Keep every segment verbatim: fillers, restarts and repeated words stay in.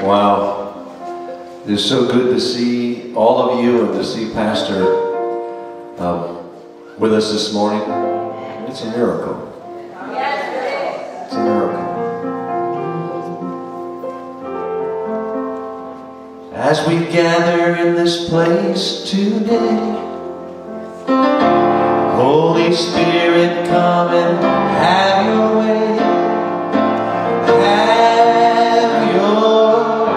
Wow. It is so good to see all of you and to see Pastor um, with us this morning. It's a miracle. It's a miracle. As we gather in this place today, Holy Spirit, come and have your way. Have your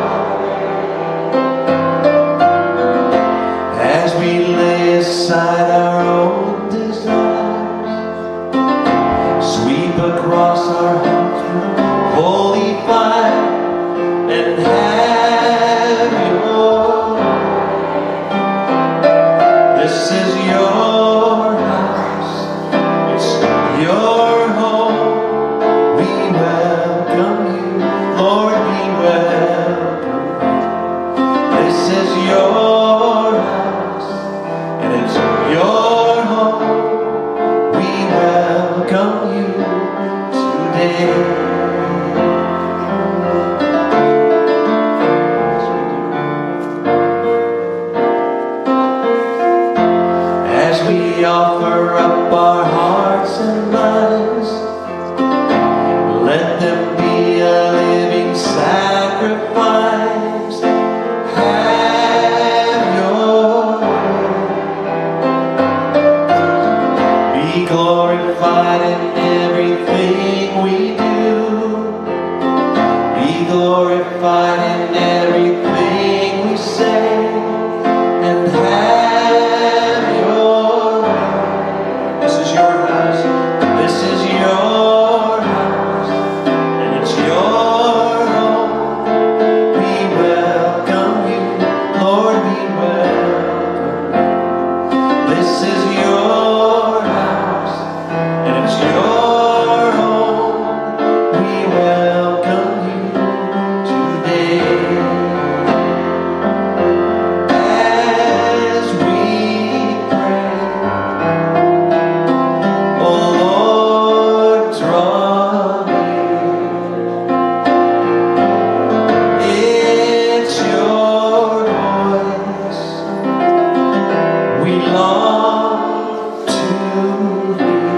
way. As we lay aside our own desires, sweep across our hearts with holy fire and have your way. This is your house. It's your home. We welcome you, Lord, we welcome you. This is your house, and it's your home. We welcome you today. As we offer up our hearts and minds, let them be a living sacrifice. Have your way. Be glorified in everything we do. Be glorified in everything we say. And have your way. This is your house. This is your house. And it's your home. We welcome you, Lord, we welcome you. This is your house, and it's your home. We welcome you today. As we pray, oh Lord, draw near. It's your voice we long to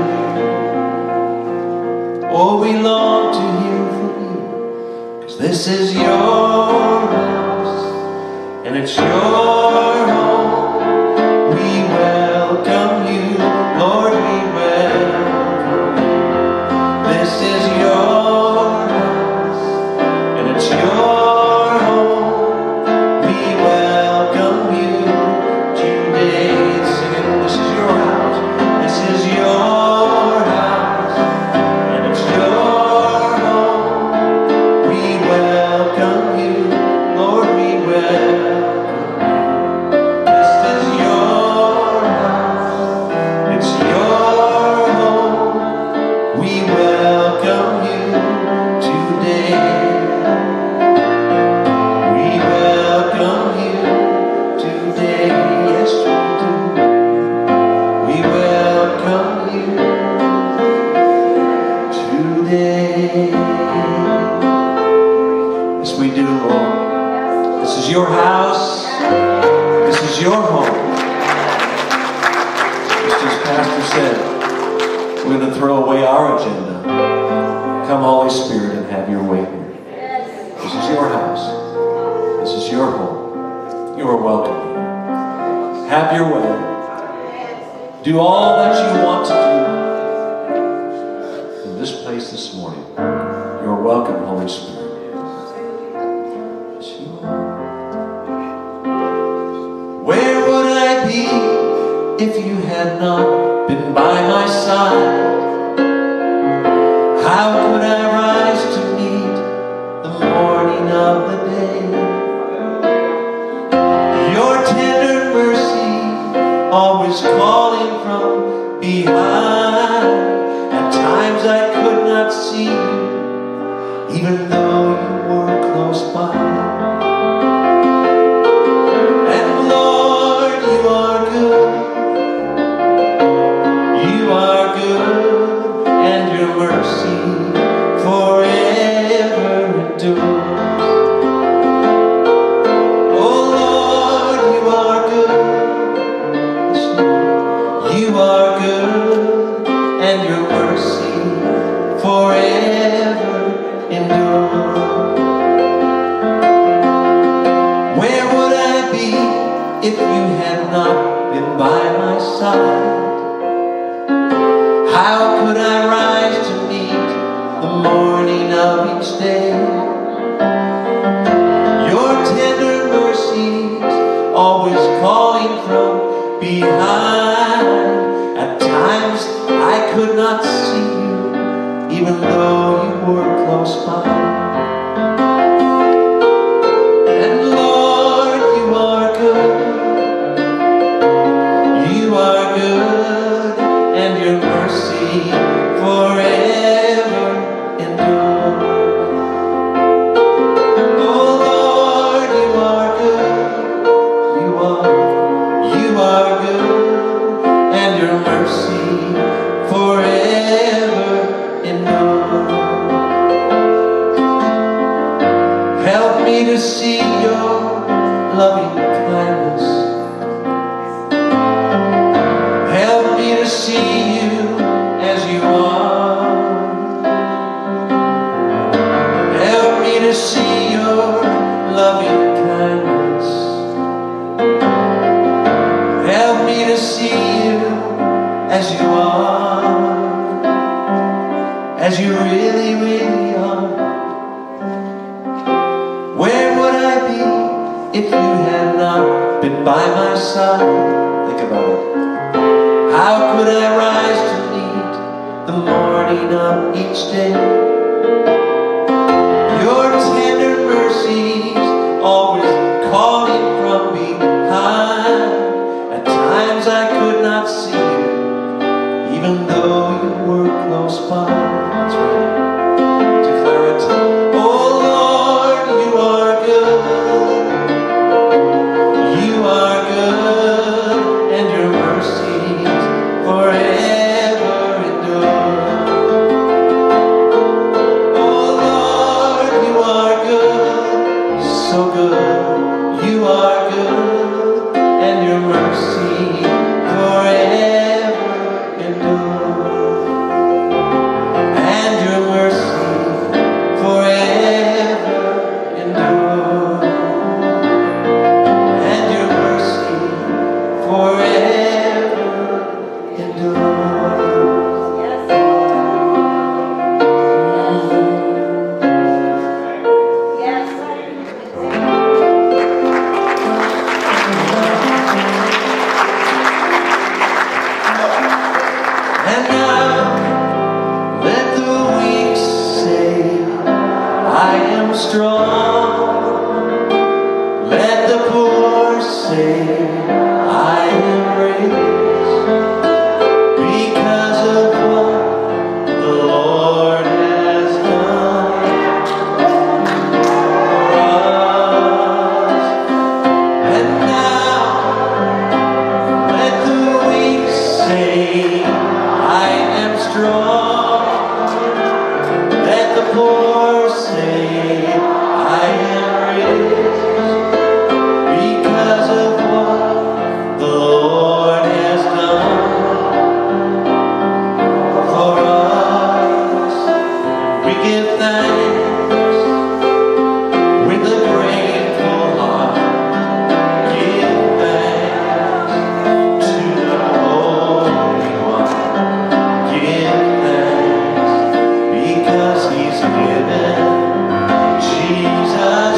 hear. Oh, we long to hear from you, 'cause this is your house, and it's your home. We welcome you, Lord, we welcome you. This is your house, and it's your home. We welcome you today. Sing it. This is your house. This is your house, and it's your home. We welcome you, Lord, we welcome you. This is your house, it's your home. We welcome you today. We welcome you today. Yes, we do. We welcome you today. Yes, we do, Lord. This is your house. This is your home. Just as Pastor said, we're going to throw away our agenda. Come, Holy Spirit, and have your way here. This is your house. This is your home. You are welcome here. Have your way. Do all that you want to do in this place this morning. You are welcome, Holy Spirit. Yes, you are. Where would I be if you had not been by my side? How could I rise to meet the morning of the day? Your tender mercy always calling from behind. At times I could not see you, even though you were close by. And Lord, you are good. You are good, and your mercy forever endures. How could I rise to meet the morning of each day? Your tender mercies always calling from behind. At times I could not see you, even though you were close by. To see your loving kindness, help me to see you as you are, help me to see your loving kindness, help me to see you as you are, as you really, really are. Where would I be if you had not been by my side? Think about it. How could I rise to meet the morning of each day? Your tender mercies always calling from behind. At times I could not see you, even though you were close by. That's right. Declare it. Jesus.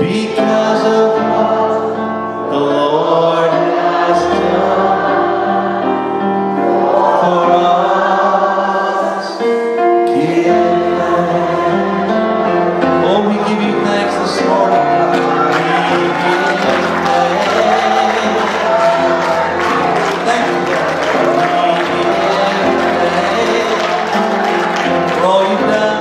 because of what the Lord has done for us. Give thanks. Oh, we give you thanks this morning. We give thanks. Thank you, Lord. We give thanks for all you've done.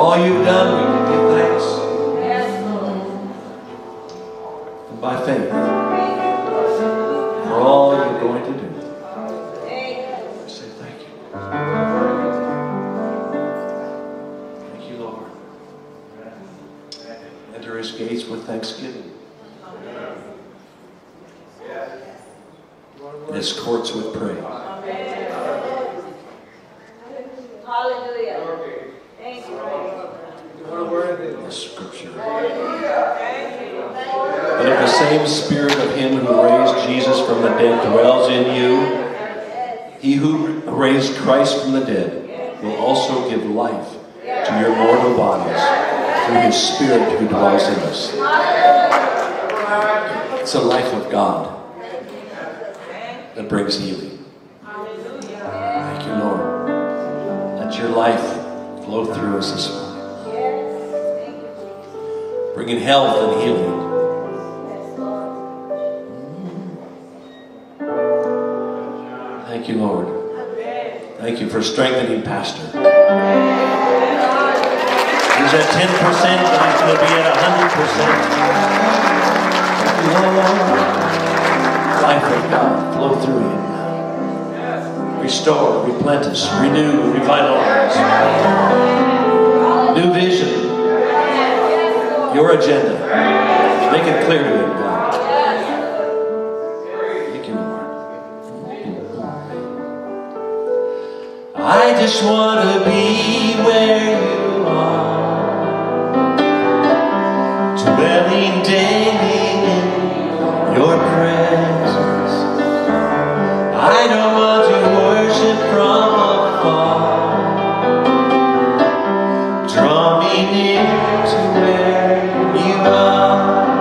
all you've done, we can give thanks. And by faith, for all you're going to do, I say thank you. Thank you, Lord. Enter his gates with thanksgiving, his courts with praise. Hallelujah. Thank you, The scripture. But if the same Spirit of him who raised Jesus from the dead dwells in you, he who raised Christ from the dead will also give life to your mortal bodies through his Spirit who dwells in us. It's the life of God that brings healing. Thank you, Lord. Let your life flow through us this morning, bringing health and healing. Thank you, Lord. Thank you for strengthening Pastor. He's at ten percent, but he's going to be at one hundred percent. Thank you, Lord. Life of God flow through him. Restore, replenish, renew, revitalize. New vision. Your agenda. Make it clear to him, God. Thank you, Lord. I just want to be where you are, dwelling daily in your presence. I don't want to worship from afar. Draw me near to where you are.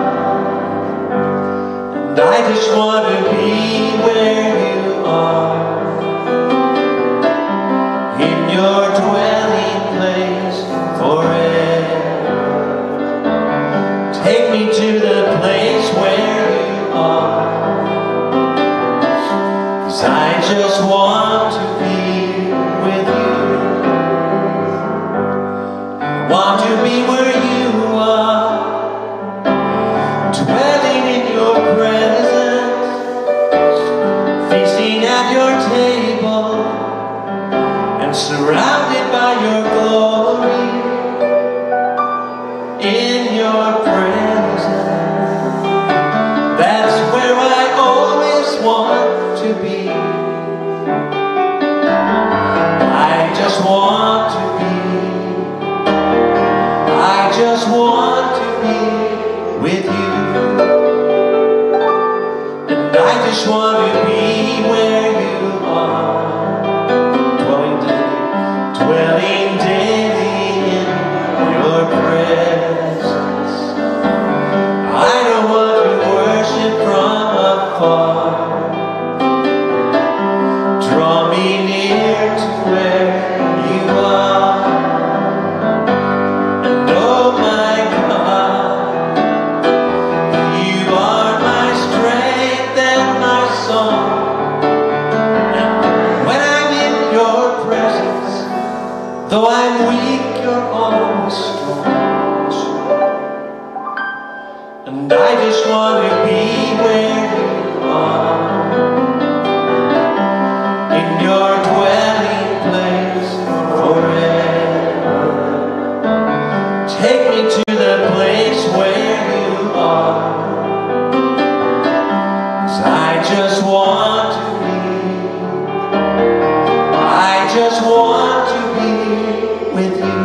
And I just want to be where you are, in your dwelling place forever. Take me to the place where you are, 'cause I just want to be with you. Want to be where you are, dwelling in your presence, feasting at your table, and surrounded by your glory. In your presence, that's where I always want to be. I just want to be, I just want to be with you. And I just want to be where you are, dwelling daily, dwelling daily in your presence. I don't want to worship from afar. Draw me near to where you are. And oh my God, you are my strength and my song. And when I'm in your presence, though I'm weak, you're always strong. And I just want to be where you are, in your dwelling place forever. Take me to the place where you are, 'cause I just want to be, I just want to be with you.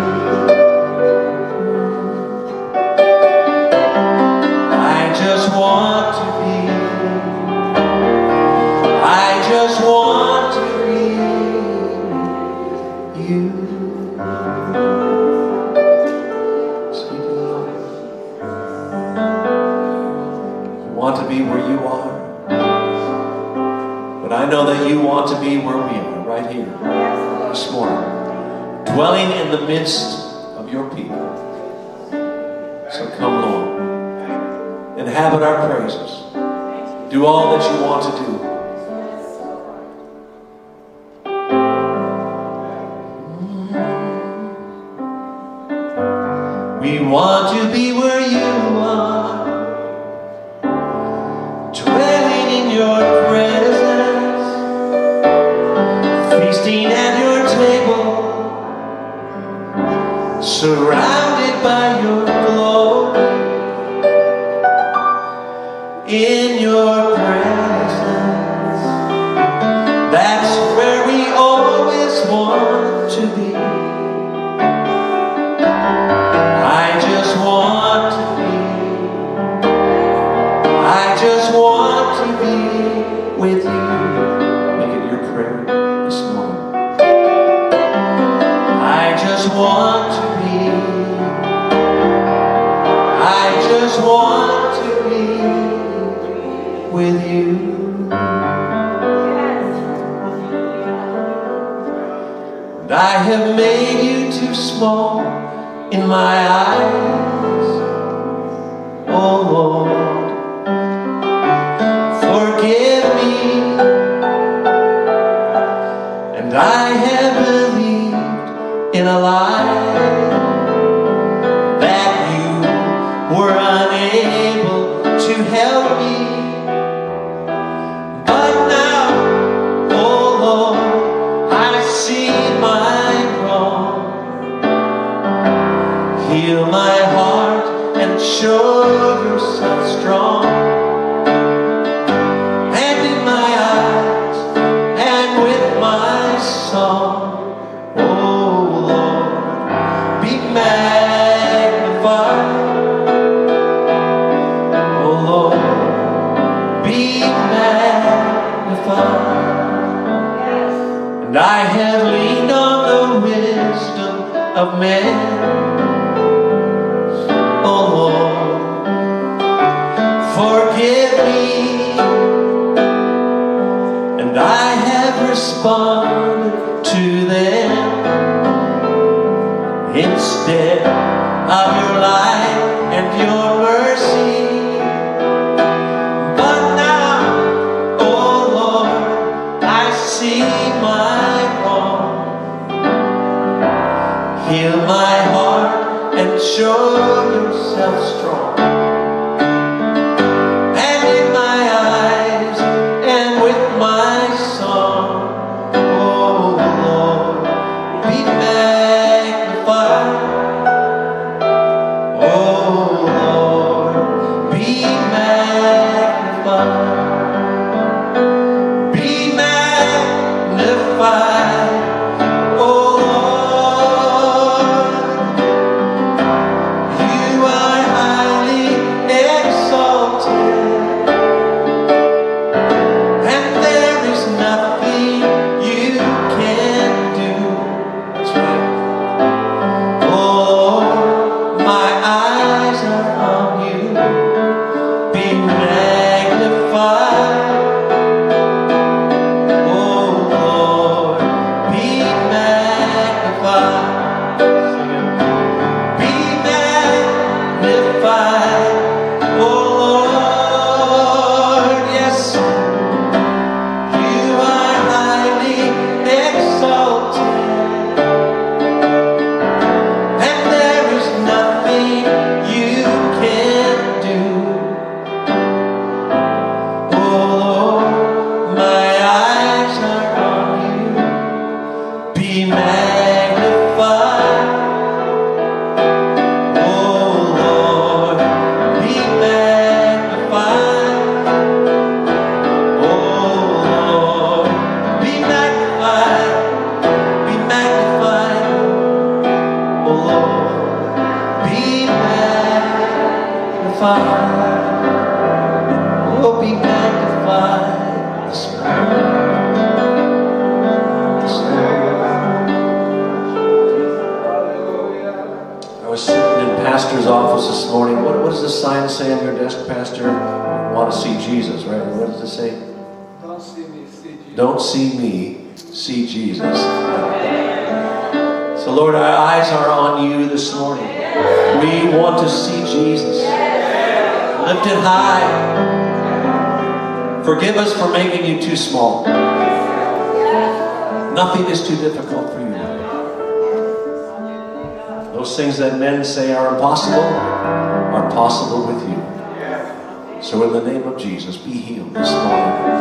I just want to be, I just want to be you. Sweet Lord, you want to be where you are, but I know that you want to be where we are, right here, this morning, dwelling in the midst of your people. So come, Lord, inhabit our praises. Do all that you want to do. We want to be where you are, dwelling in your presence, feasting at your table, surrounded by your glory. In your presence, that's where we always want to be. I just want to be, I just want to be with you. Make it your prayer this morning. I just want to be, I just want to be with you. And I have made you too small in my eyes, oh Lord, forgive me. And I have believed in a lie that you were unable to help me. But now, oh Lord, I see my wrong. Heal my heart and show yourself strong. And in my eyes and with my song, oh Lord, be magnified. Oh Lord, be magnified. And I have leaned on the wisdom of men. Oh Lord, forgive me. And I have responded to them instead of your light and your mercy. But now, oh Lord, I see my wrong. Heal my heart and show yourself strong. And in my eyes and with my song, oh Lord, be magnified. Oh Lord, be magnified. Be magnified. Oh, be magnified this morning. This morning. I was sitting in Pastor's office this morning. What, what does the sign say on your desk, Pastor? Want to see Jesus, right? What does it say? Don't see me, see Jesus. Don't see me, see Jesus. So, Lord, our eyes are on you this morning. We want to see Jesus. Lifted high. Forgive us for making you too small. Nothing is too difficult for you. Those things that men say are impossible are possible with you. So in the name of Jesus, be healed this morning.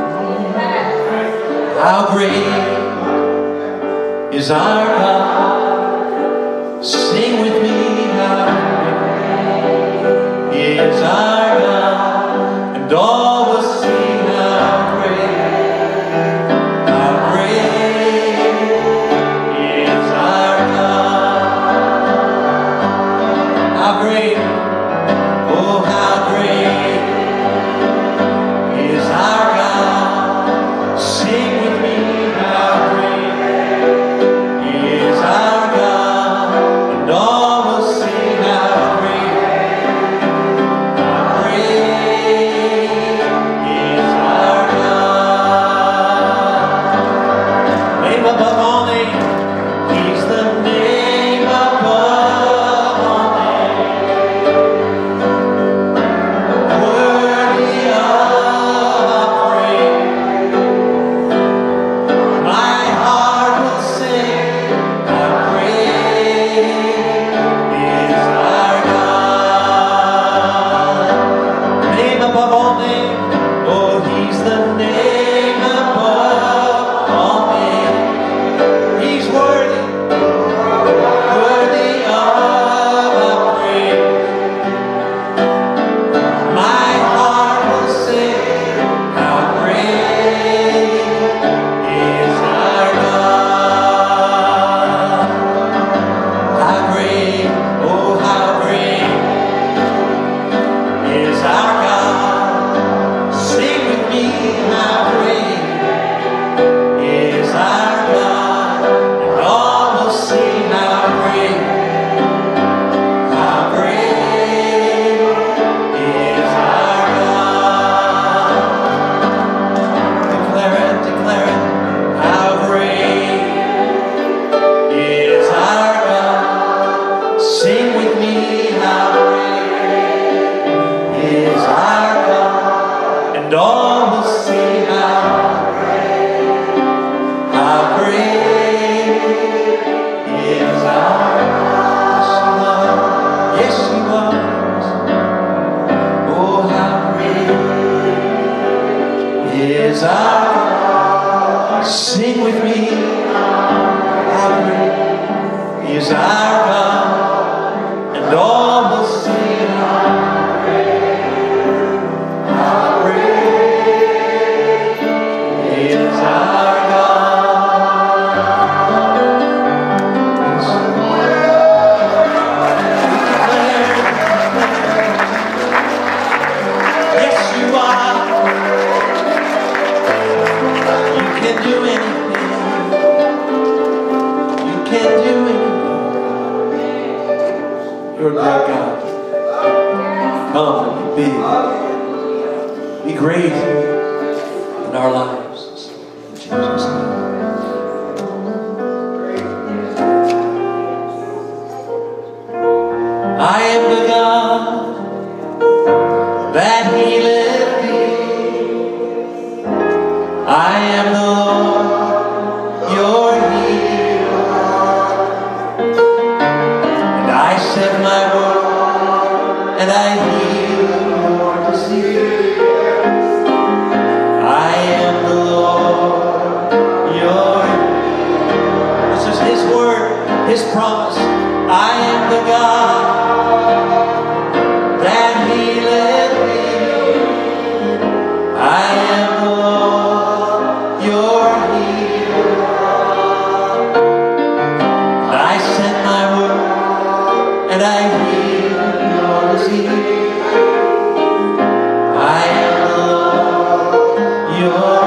How great is our God? Sing with me, how great is our God, and all will see how great, how great is our God. How great, oh how great is our God. Sing with me, how great is our God, and all will see how great, how great is our God. Name above all names, He's the name above all names, worthy of praise. My heart will sing, how great is our God. Name above all names, oh, He's the name above all names. He's worthy, worthy of our praise. My heart will sing, how great is our God. How great, oh how great is our God. Sing with me, how great is our God, and all will see how great, how great is our God. Declare it, declare it, how great is our God. Sing with me, how great is our God, and all will see how great, how great is our God. Yes, He was. Oh, how great is our God. Sing with me, how great is our God, and all will see how how great is our Yes, you are. You can do anything. You can do anything. You're a great God. Come and be big. Be great in our lives. In Jesus' name. I am the God that healeth thee. I am the Lord, your healer. And I send my word, and I heal your disease. I am the Lord, your healer. This is His word, His promise. I am the God that healeth thee. I am the Lord, your healer. And I send my word, and I heal your disease. I am the Lord, your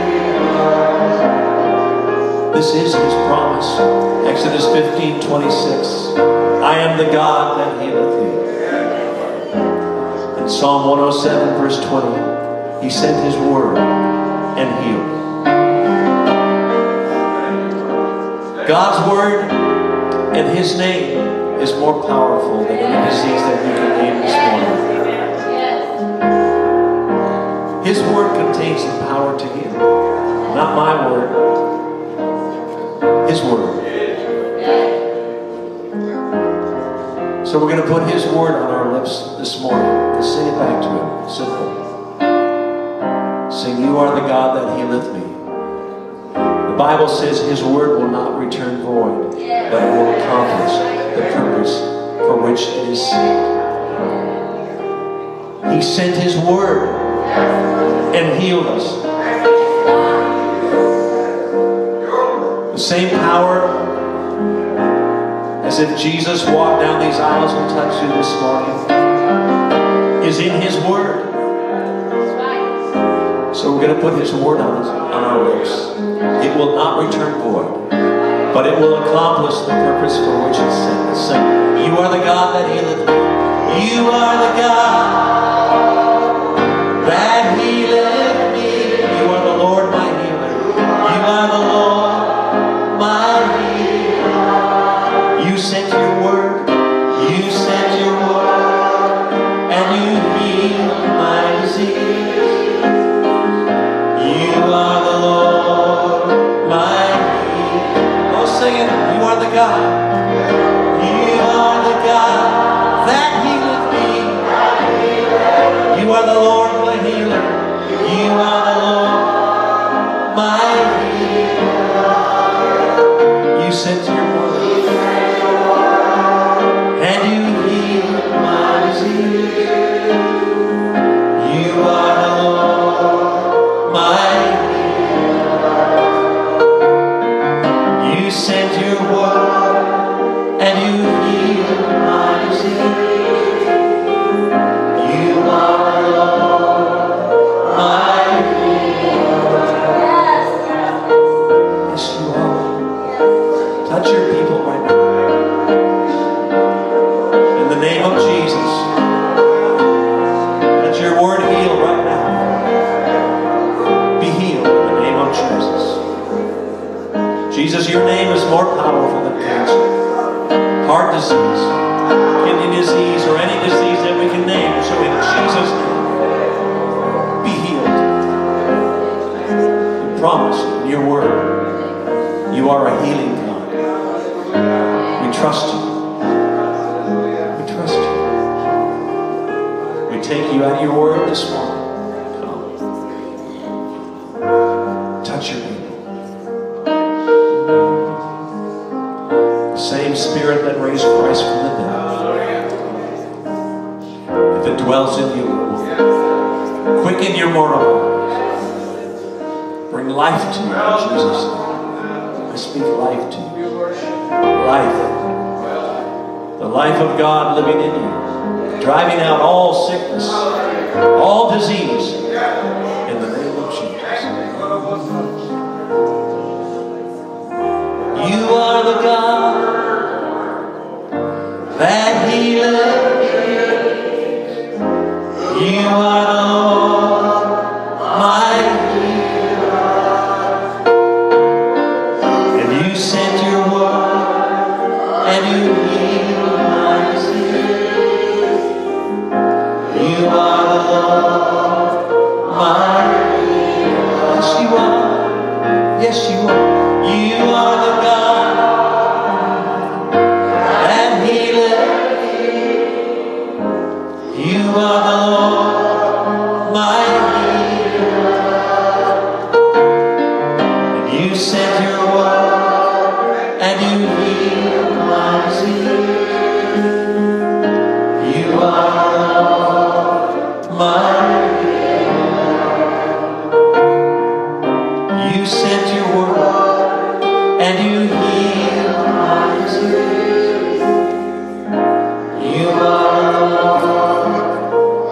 healer. This is His promise. Exodus fifteen twenty-six. I am the God that healeth thee. In Psalm one oh seven verse twenty, He sent His word and healed. God's word and His name is more powerful than any disease that we can name this morning. His word contains the power to heal. Not my word. His word. So we're going to put His word on our lips this morning. Let's sing it back to Him. Simple. Sing, you are the God that healeth me. The Bible says His word will not return void, but it will accomplish the purpose for which it is sent. He sent His word and healed us. The same power as if Jesus walked down these aisles and touched you this morning is in His word. So we're going to put His word on, on our lips. It will not return void, but it will accomplish the purpose for which it's sent. Let's sing. You are the God that healeth me. You are the God that healeth me. You are the Lord my healer. You are the Lord my healer. You sent your word. You sent your word, and you healed my disease. You are the Lord my healer. Oh, sing it. You are the God. You are the God that healeth me. You are the Lord my healer. You are the Lord my healer. You sent your word, and you healed my disease. You are the Lord my healer. You sent your word, and you healed my disease. You are the Lord my healer. Yes, you are. Touch your people right now. In the name of Jesus. Let your word heal right now. Be healed in the name of Jesus. Jesus, your name is more powerful than cancer, heart disease, kidney disease, or any disease that we can name. So in Jesus' name, be healed. You promise in your word, you are a healing God. We trust you. We trust you. We take you at your word this morning. Come. Touch your people. The same Spirit that raised Christ from the dead, if it dwells in you, quicken your mortal bodies. Bring life to you in Jesus' name. I speak life to you. Life. The life of God living in you. Driving out all sickness, all disease, in the name of Jesus. You are the God that healeth me. You are the Lord my healer. And you sent your word, and you healed my disease. You are the Lord my healer. Yes, you are. Yes, you are. You are the God that healeth me. You are the Lord my healer. And you sent your word, and you healed my disease. You are the Lord my healer. You sent your word, and you healed my disease. You are the Lord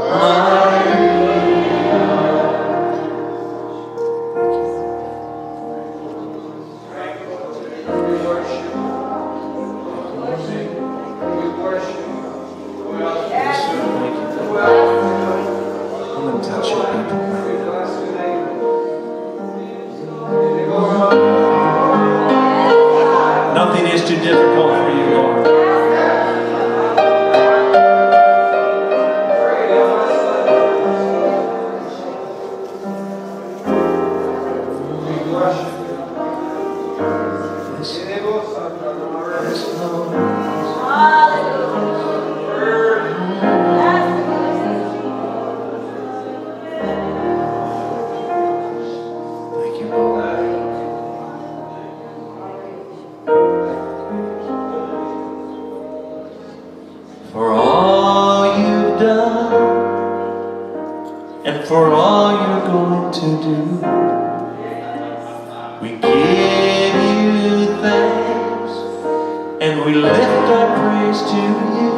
want to do. We give you thanks and we lift our praise to you.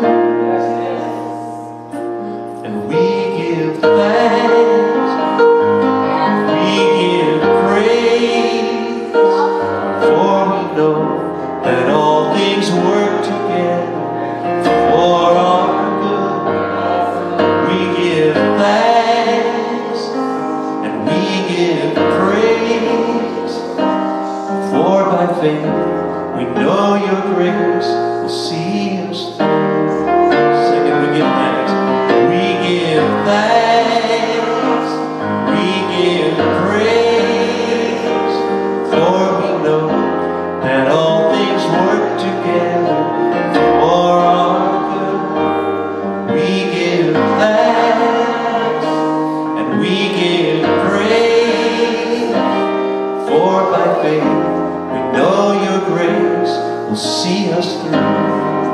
And we give thanks, we give praise, for we know that all things work together for our good. We give thanks and we give praise, for by faith we know your grace will see us through. Second, we give thanks. We give thanks, we give praise, for we know that all things work together for our good. We give thanks and we give praise, for by faith we know your grace will see us through.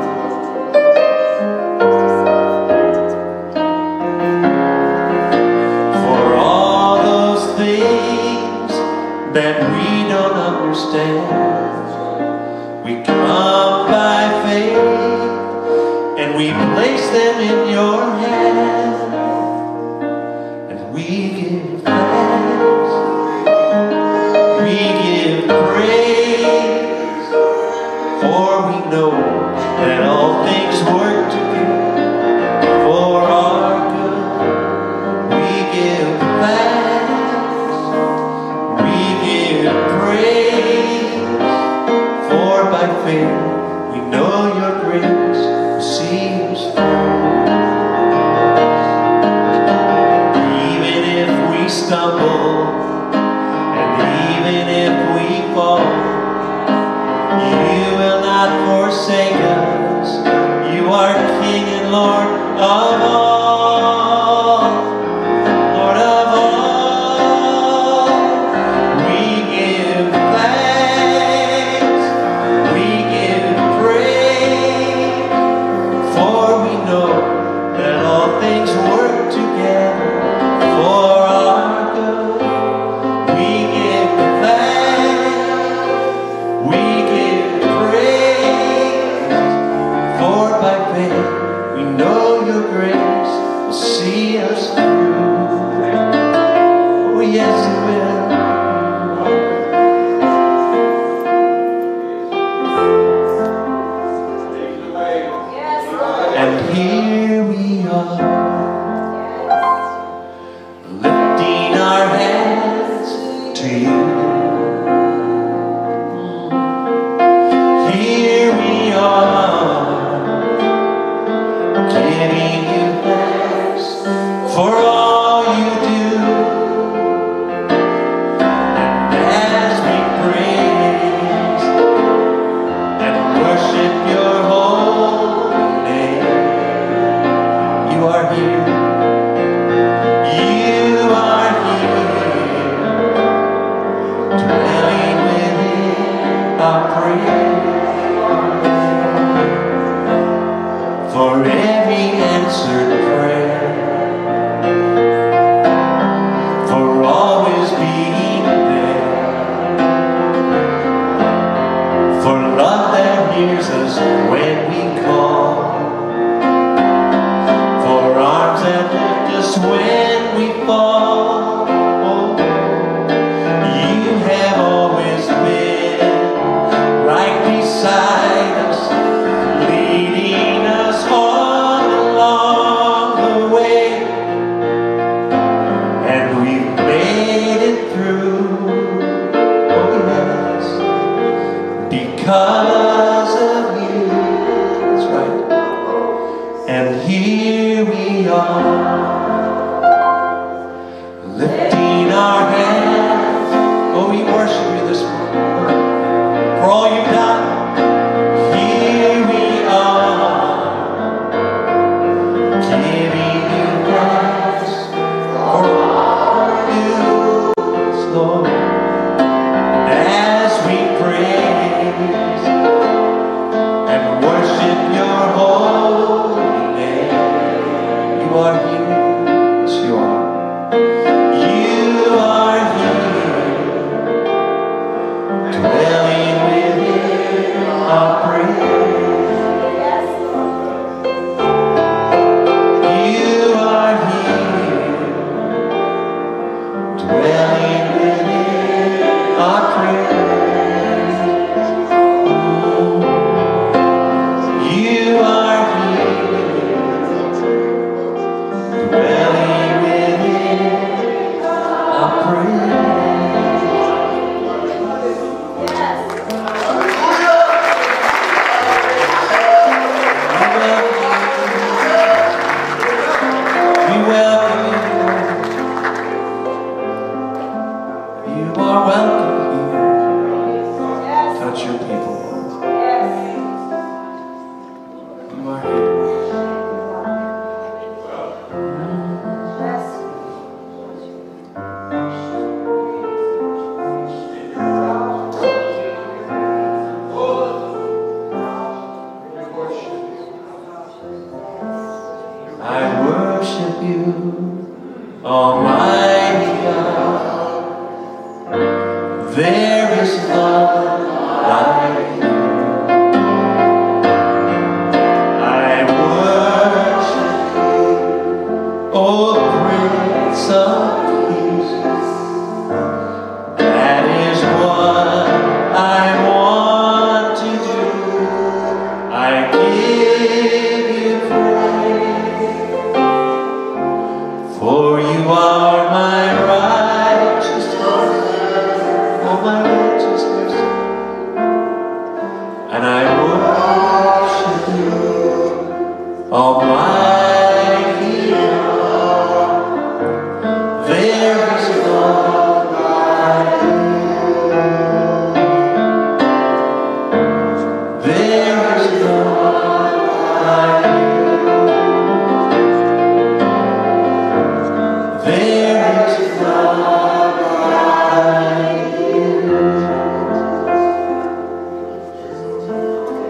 For all those things that we don't understand, we come by faith and we place them in your hand. And we give thanks, we give praise, for we know that all things work together for our good. We give thanks, we give praise, for by faith we know your grace will see us through. Even if we stumble and even if we fall, you will not forsake us. You are King and Lord of all, Lord of all. We give thanks, we give praise, for we know that all things work together for our good. We give thanks, we give praise, for by faith we know your grace will see us through. Oh yes it will. Yes, Lord. And here we are, lifting our hands to you. Here we are, giving you thanks for all you do. And as we praise and worship your holy name, you are here, you are here, dwelling within our praise. For every answered prayer, for always being there, for love that hears us when we call, for arms that lift us when we fall. Oh, you have always been right beside us, leading us on along the way, and we've made it through. Oh yes, because of you. That's right. And here we are, lifting our hands. Oh, we worship you this morning for all you've done. Here we are, giving you thanks for all you do, Lord. As we praise and worship your holy name, you are worship you, Almighty God. There is none like you. I worship you, O Prince of Peace. That is what I want to do. I give you praise, for you are my righteousness, oh my righteousness, and I worship you, Almighty God. There